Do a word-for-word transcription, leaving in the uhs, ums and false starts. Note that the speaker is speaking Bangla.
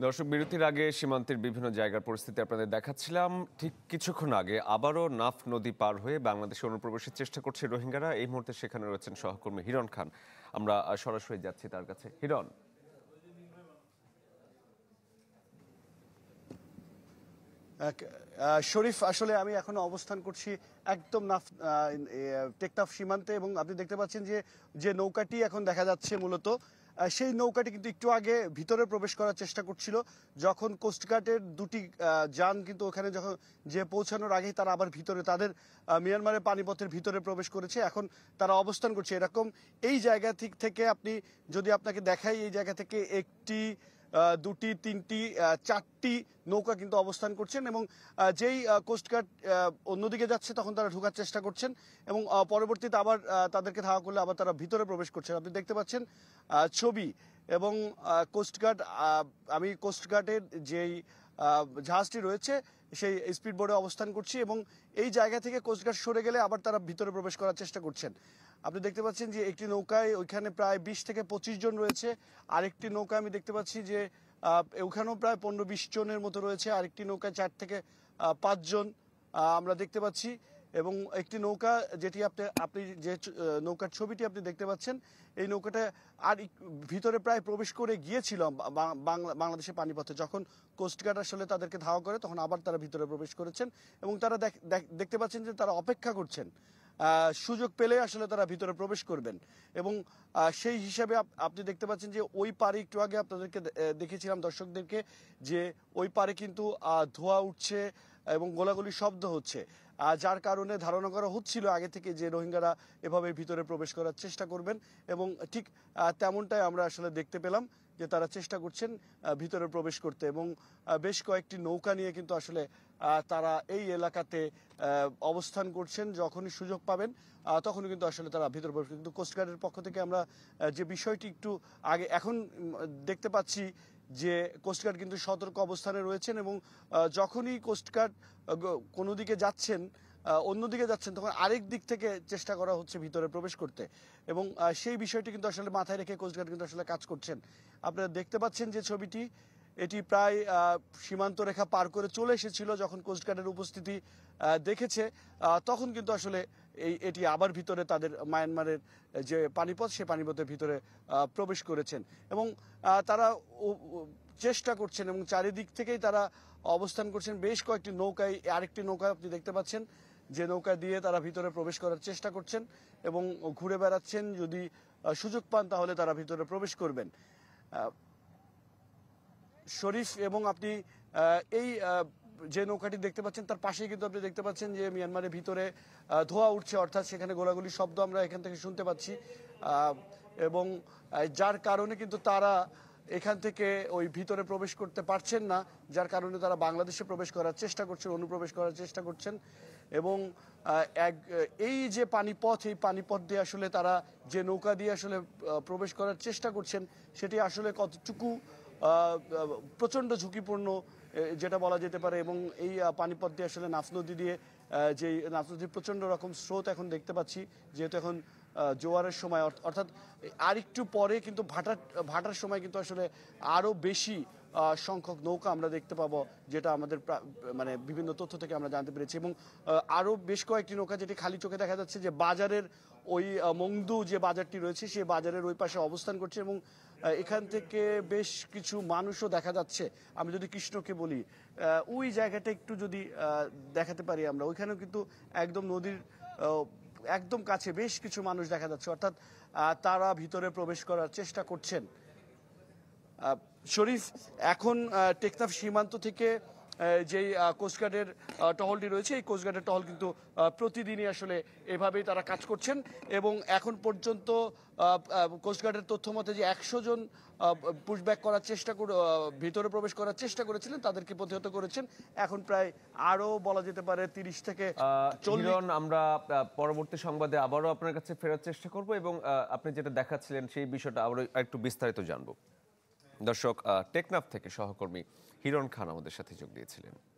দর্শক, বিরতির আগে সীমান্তের বিভিন্ন জায়গার পরিস্থিতি আপনাদের দেখাচ্ছিলাম। ঠিক কিছুক্ষণ আগে আবারও নাফ নদী পার হয়ে বাংলাদেশে অনুপ্রবেশের চেষ্টা করছে রোহিঙ্গারা। এই মুহূর্তে সেখানে রয়েছেন সহকর্মী হিরণ খান। আমরা সরাসরি যাচ্ছি তার কাছে। হিরণ, শরীফ, আসলে আমি এখন অবস্থান করছি একদম নাফ টেকনাফ সীমান্তে এবং আপনি দেখতে পাচ্ছেন যে যে নৌকাটি এখন দেখা যাচ্ছে মূলত সেই নৌকাটি কিন্তু একটু আগে ভিতরে প্রবেশ করার চেষ্টা করছিল, যখন কোস্টগার্ডের দুটি যান কিন্তু ওখানে যখন যে পৌঁছানোর আগেই তারা আবার ভিতরে তাদের মিয়ানমারের পানিপথের ভিতরে প্রবেশ করেছে। এখন তারা অবস্থান করছে এরকম এই জায়গা থেকে। আপনি যদি আপনাকে দেখাই, এই জায়গা থেকে একটি দুটি তিনটি চারটি নৌকা কিন্তু অবস্থান করছেন এবং যেই কোস্টগার্ড অন্যদিকে যাচ্ছে তখন তারা ঢোকার চেষ্টা করছেন এবং পরবর্তীতে আবার তাদেরকে ধাওয়া করলে আবার তারা ভিতরে প্রবেশ করছেন। আপনি দেখতে পাচ্ছেন ছবি এবং কোস্টগার্ড, আমি কোস্টগার্ডের যেই জাহাজটি রয়েছে সেই স্পিড বোর্ডে অবস্থান করছি এবং এই জায়গা থেকে কোস্টগার্ড সরে গেলে আবার তারা ভিতরে প্রবেশ করার চেষ্টা করছেন। আপনি দেখতে পাচ্ছেন যে একটি নৌকায় ওইখানে প্রায় বিশ থেকে পঁচিশ জন রয়েছে, আরেকটি নৌকা আমি দেখতে পাচ্ছি যে ওখানেও প্রায় পনেরো বিশ জনের মতো রয়েছে, আরেকটি নৌকায় চার থেকে পাঁচজন আমরা দেখতে পাচ্ছি এবং একটি নৌকা যেটি আপনি আপনি যে নৌকার ছবিটি আপনি দেখতে পাচ্ছেন, এই নৌকাটা আর ভিতরে প্রায় প্রবেশ করে গিয়েছিল বাংলাদেশের পানিপথে। যখন কোস্টগার্ড আসলে তাদেরকে ধাওয়া করে তখন আবার তারা ভিতরে প্রবেশ করেছেন এবং তারা দেখতে পাচ্ছেন যে তারা অপেক্ষা করছেন সুযোগ পেলে আসলে তারা ভিতরে প্রবেশ করবেন এবং সেই হিসাবে আপনি দেখতে পাচ্ছেন যে ওই পারে একটু আগে আপনাদেরকে দেখেছিলাম দর্শকদেরকে যে ওই পারে কিন্তু ধোঁয়া উঠছে এবং গোলাগুলি শব্দ হচ্ছে, যার কারণে ধারণা করা হচ্ছিল আগে থেকে যে রোহিঙ্গারা এভাবে ভিতরে প্রবেশ করার চেষ্টা করবেন এবং ঠিক তেমনটাই আমরা আসলে দেখতে পেলাম যে তারা চেষ্টা করছেন ভিতরে প্রবেশ করতে এবং বেশ কয়েকটি নৌকা নিয়ে কিন্তু আসলে তারা এই এলাকাতে অবস্থান করছেন। যখনই সুযোগ পাবেন তখনই কিন্তু আসলে তারা ভিতরে প্রবেশ। কিন্তু কোস্টগার্ডের পক্ষ থেকে আমরা যে বিষয়টি একটু আগে এখন দেখতে পাচ্ছি যে কোস্টগার্ড কিন্তু সতর্ক অবস্থানে রয়েছেন এবং যখনই কোস্টগার্ড কোনো দিকে যাচ্ছেন অন্যদিকে যাচ্ছেন তখন আরেক দিক থেকে চেষ্টা করা হচ্ছে ভিতরে প্রবেশ করতে এবং সেই বিষয়টি কিন্তু আসলে মাথায় রেখে কোস্টগার্ড কিন্তু আসলে কাজ করছেন। আপনারা দেখতে পাচ্ছেন যে ছবিটি, এটি প্রায় সীমান্ত রেখা পার করে চলে এসেছিল। যখন কোস্টগার্ডের উপস্থিতি দেখেছে তখন কিন্তু আসলে এই এটি আবার ভিতরে তাদের মায়ানমারের যে পানিপথ সে পানিপথের ভিতরে প্রবেশ করেছেন এবং তারা চেষ্টা করছেন এবং চারিদিক থেকেই তারা অবস্থান করছেন। বেশ কয়েকটি নৌকায়, আরেকটি নৌকা আপনি দেখতে পাচ্ছেন যে নৌকা দিয়ে তারা ভিতরে প্রবেশ করার চেষ্টা করছেন এবং ঘুরে বেড়াচ্ছেন। যদি সুযোগ পান তাহলে তারা ভিতরে প্রবেশ করবেন। শরীফ, এবং আপনি এই যে নৌকাটি দেখতে পাচ্ছেন তার পাশেই কিন্তু আপনি দেখতে পাচ্ছেন যে মিয়ানমারের ভিতরে ধোঁয়া উঠছে, অর্থাৎ সেখানে গোলাগুলির শব্দ আমরা এখান থেকে শুনতে পাচ্ছি এবং যার কারণে কিন্তু তারা এখান থেকে ওই ভিতরে প্রবেশ করতে পারছেন না, যার কারণে তারা বাংলাদেশে প্রবেশ করার চেষ্টা করছেন, অনুপ্রবেশ করার চেষ্টা করছেন এবং এক এই যে পানিপথ, এই পানিপথ দিয়ে আসলে তারা যে নৌকা দিয়ে আসলে প্রবেশ করার চেষ্টা করছেন সেটি আসলে কতটুকু প্রচণ্ড ঝুঁকিপূর্ণ যেটা বলা যেতে পারে এবং এই পানিপথ দিয়ে আসলে নাফ নদী দিয়ে যে নাফ নদীর প্রচণ্ড রকম স্রোত এখন দেখতে পাচ্ছি, যেহেতু এখন জোয়ারের সময়, অর্থাৎ আর একটু পরে কিন্তু ভাটার ভাটার সময় কিন্তু আসলে আরও বেশি সংখ্যক নৌকা আমরা দেখতে পাবো, যেটা আমাদের মানে বিভিন্ন তথ্য থেকে আমরা জানতে পেরেছি এবং আরও বেশ কয়েকটি নৌকা যেটি খালি চোখে দেখা যাচ্ছে যে বাজারের ওই মংদু যে বাজারটি রয়েছে সেই বাজারের ওই পাশে অবস্থান করছে এবং এখান থেকে বেশ কিছু মানুষও দেখা যাচ্ছে। আমি যদি কৃষ্ণকে বলি, ওই জায়গাটা একটু যদি দেখাতে পারি আমরা, ওইখানেও কিন্তু একদম নদীর একদম কাছে বেশ কিছু মানুষ দেখা যাচ্ছে, অর্থাৎ তারা ভিতরে প্রবেশ করার চেষ্টা করছেন। শরীফ, এখন টেকনাফ সীমান্ত থেকে যেই কোস্টগার্ডের টহলটি রয়েছে এই কোস্টগার্ডের টহল কিন্তু প্রতিদিনই আসলে এভাবেই তারা কাজ করছেন এবং এখন পর্যন্ত কোস্টগার্ডের তথ্য মতে যে একশো জন পুশব্যাক করার চেষ্টা করে ভিতরে প্রবেশ করার চেষ্টা করেছিলেন, তাদেরকে প্রতিহত করেছেন। এখন প্রায় আরো বলা যেতে পারে তিরিশ থেকে চল্লিশ। আমরা পরবর্তী সংবাদে আবারও আপনার কাছে ফেরার চেষ্টা করব এবং আপনি যেটা দেখাচ্ছিলেন সেই বিষয়টা আবারও একটু বিস্তারিত জানবো। দর্শক, টেকনাফ থেকে সহকর্মী হিরণ খান আমাদের সাথে যোগ দিয়েছিলেন।